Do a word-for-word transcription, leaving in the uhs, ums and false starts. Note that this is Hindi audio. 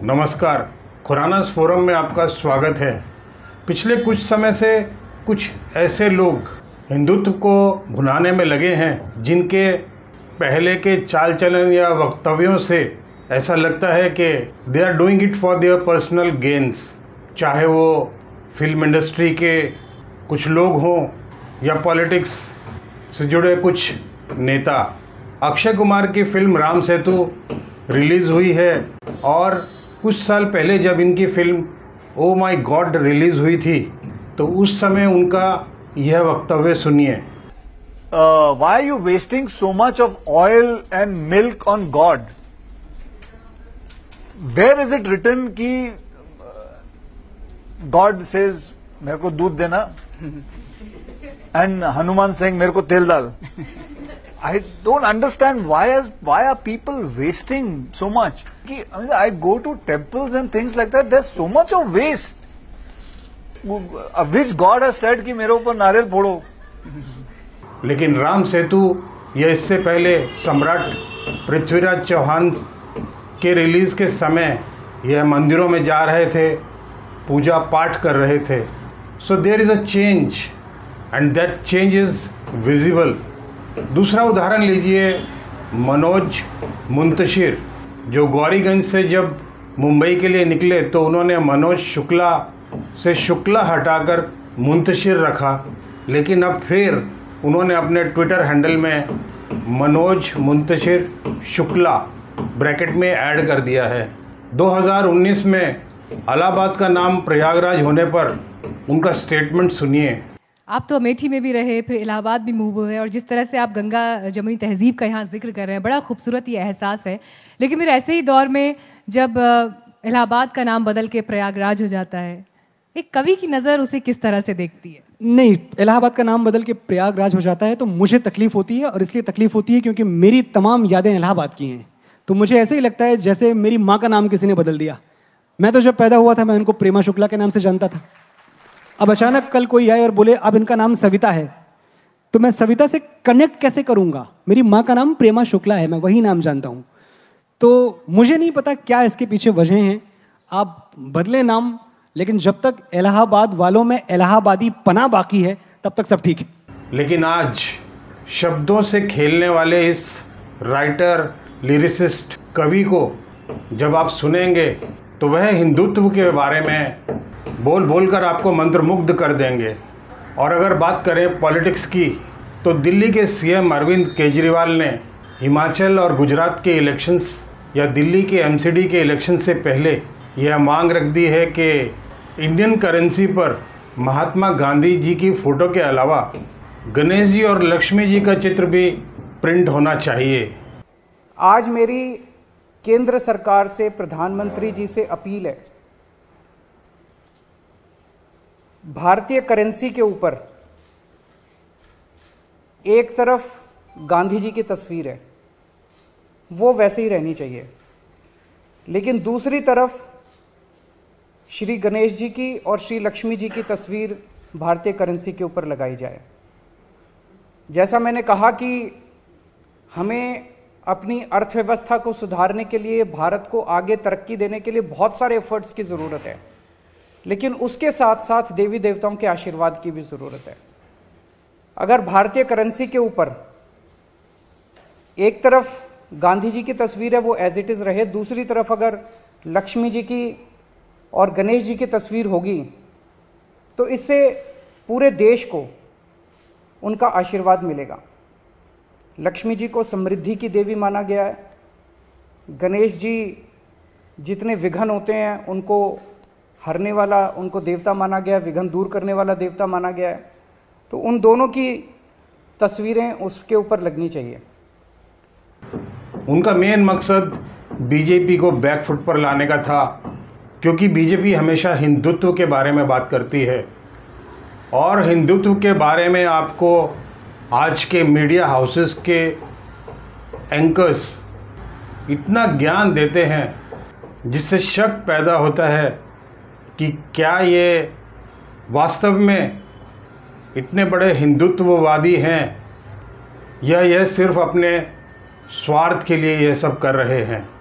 नमस्कार, खुरानास फोरम में आपका स्वागत है। पिछले कुछ समय से कुछ ऐसे लोग हिंदुत्व को भुनाने में लगे हैं जिनके पहले के चाल चलन या वक्तव्यों से ऐसा लगता है कि they are doing it for their personal gains, चाहे वो फिल्म इंडस्ट्री के कुछ लोग हों या पॉलिटिक्स से जुड़े कुछ नेता। अक्षय कुमार की फिल्म राम सेतु रिलीज़ हुई है और कुछ साल पहले जब इनकी film Oh My God release हुई थी तो उस समय उनका यह वक्तव्य सुनिए। Why are you wasting so much of oil and milk on God? Where is it written कि God says मेरे को दूध देना and हनुमान सिंह मेरे को तेल डाल? I don't understand why is why are people wasting so much? कि I go to temples and things like that. There's so much of waste. Which God has said कि मेरे ऊपर नारियल फोड़ो? लेकिन राम सेतु या इससे पहले सम्राट पृथ्वीराज चौहान के रिलीज़ के समय यह मंदिरों में जा रहे थे, पूजा पाठ कर रहे थे। So there is a change and that change is visible. दूसरा उदाहरण लीजिए मनोज मुंतशिर, जो गौरीगंज से जब मुंबई के लिए निकले तो उन्होंने मनोज शुक्ला से शुक्ला हटाकर मुंतशिर रखा, लेकिन अब फिर उन्होंने अपने ट्विटर हैंडल में मनोज मुंतशिर शुक्ला ब्रैकेट में ऐड कर दिया है। दो हज़ार उन्नीस में इलाहाबाद का नाम प्रयागराज होने पर उनका स्टेटमेंट सुनिए। आप तो अमेठी में भी रहे, फिर इलाहाबाद भी मूव हुए और जिस तरह से आप गंगा जमुनी तहजीब का यहाँ जिक्र कर रहे हैं, बड़ा खूबसूरत ये एहसास है। लेकिन फिर ऐसे ही दौर में जब इलाहाबाद का नाम बदल के प्रयागराज हो जाता है, एक कवि की नज़र उसे किस तरह से देखती है? नहीं, इलाहाबाद का नाम बदल के प्रयागराज हो जाता है तो मुझे तकलीफ होती है, और इसलिए तकलीफ होती है क्योंकि मेरी तमाम यादें इलाहाबाद की हैं। तो मुझे ऐसे ही लगता है जैसे मेरी माँ का नाम किसी ने बदल दिया। मैं तो जब पैदा हुआ था मैं उनको प्रेमा शुक्ला के नाम से जानता था। अब अचानक कल कोई आए और बोले अब इनका नाम सविता है, तो मैं सविता से कनेक्ट कैसे करूंगा? मेरी माँ का नाम प्रेमा शुक्ला है, मैं वही नाम जानता हूँ। तो मुझे नहीं पता क्या इसके पीछे वजह हैं। आप बदले नाम, लेकिन जब तक इलाहाबाद वालों में इलाहाबादी पना बाकी है तब तक सब ठीक है। लेकिन आज शब्दों से खेलने वाले इस राइटर, लिरिसिस्ट, कवि को जब आप सुनेंगे तो वह हिंदुत्व के बारे में बोल बोल कर आपको मंत्रमुग्ध कर देंगे। और अगर बात करें पॉलिटिक्स की तो दिल्ली के सीएम अरविंद केजरीवाल ने हिमाचल और गुजरात के इलेक्शंस या दिल्ली के एमसीडी के इलेक्शन से पहले यह मांग रख दी है कि इंडियन करेंसी पर महात्मा गांधी जी की फ़ोटो के अलावा गणेश जी और लक्ष्मी जी का चित्र भी प्रिंट होना चाहिए। आज मेरी केंद्र सरकार से, प्रधानमंत्री जी से अपील है, भारतीय करेंसी के ऊपर एक तरफ गांधी जी की तस्वीर है, वो वैसे ही रहनी चाहिए, लेकिन दूसरी तरफ श्री गणेश जी की और श्री लक्ष्मी जी की तस्वीर भारतीय करेंसी के ऊपर लगाई जाए। जैसा मैंने कहा कि हमें अपनी अर्थव्यवस्था को सुधारने के लिए, भारत को आगे तरक्की देने के लिए बहुत सारे एफर्ट्स की ज़रूरत है, लेकिन उसके साथ साथ देवी देवताओं के आशीर्वाद की भी ज़रूरत है। अगर भारतीय करेंसी के ऊपर एक तरफ गांधी जी की तस्वीर है वो एज इट इज़ रहे, दूसरी तरफ अगर लक्ष्मी जी की और गणेश जी की तस्वीर होगी तो इससे पूरे देश को उनका आशीर्वाद मिलेगा। लक्ष्मी जी को समृद्धि की देवी माना गया है, गणेश जी जितने विघ्न होते हैं उनको हरने वाला, उनको देवता माना गया है, विघ्न दूर करने वाला देवता माना गया है। तो उन दोनों की तस्वीरें उसके ऊपर लगनी चाहिए। उनका मेन मकसद बीजेपी को बैकफुट पर लाने का था, क्योंकि बीजेपी हमेशा हिंदुत्व के बारे में बात करती है और हिंदुत्व के बारे में आपको आज के मीडिया हाउसेस के एंकर्स इतना ज्ञान देते हैं जिससे शक पैदा होता है कि क्या ये वास्तव में इतने बड़े हिंदुत्ववादी हैं या यह सिर्फ अपने स्वार्थ के लिए यह सब कर रहे हैं।